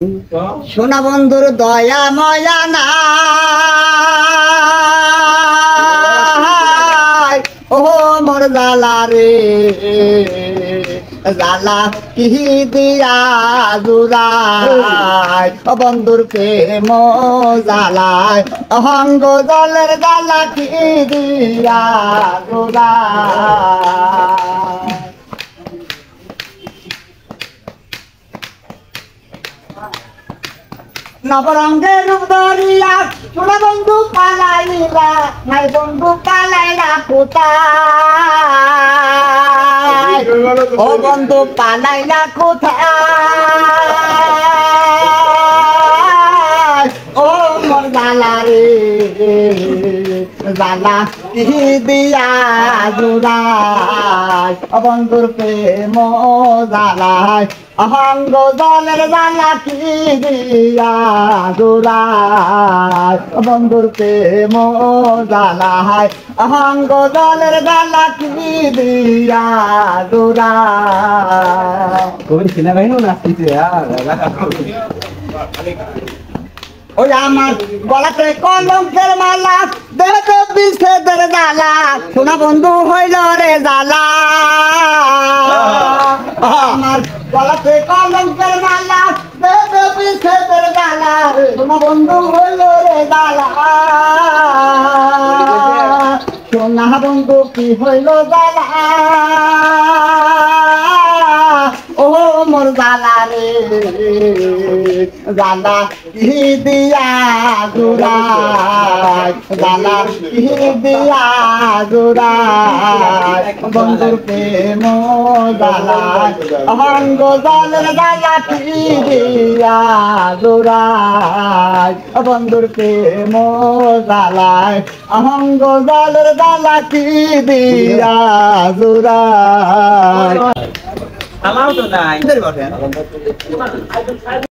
সোনা বন্ধুর দয়া ময়া নাই ও মোর জালা রে জালা কি দিয়া জুড়াই ও বন্ধুর প্রেম জালায় অহঙ্গ জলের জালা কি দিয়া জুড়াই নবরঙ্গের রূপ ধরিয়া সোনা বন্ধু পালাইলা নাই বন্ধু পালাইলা কোথায় ও বন্ধু পালাইলা কোথায় ও মোর জালা রে জালা কি দিয়া জুড়াই ও বন্ধুর প্রেম জালায় অহঙ্গ জলের জালা কি দিয়া জুড়াই বন্ধুর প্রেম জালায় অহঙ্গ জলের জালা কি দিয়া জুড়াই কবি সিনা ভাইনো নাচতেছে ওই আমার গলাতে কলঙ্কের মালা দেহতে বিচ্ছেদের জ্বালা সোনা বন্ধু হইল রে জ্বালা আমার গলাতে কলঙ্কের মালা দেহতে বিচ্ছেদের জ্বালা সোনা বন্ধু হইল রে জ্বালা সোনা বন্ধু কি হইল জ্বালা ও মোর জালা রে জালা কি দিয়া জুড়াই জালা কি দিয়া জুড়াই বন্ধুর প্রেম জালায় অহঙ্গ জলের জালা কি দিয়া জুড়াই বন্ধুর প্রেম জালায় অহঙ্গ জলের জালা কি দিয়া জুড়াই আমাও তো নাই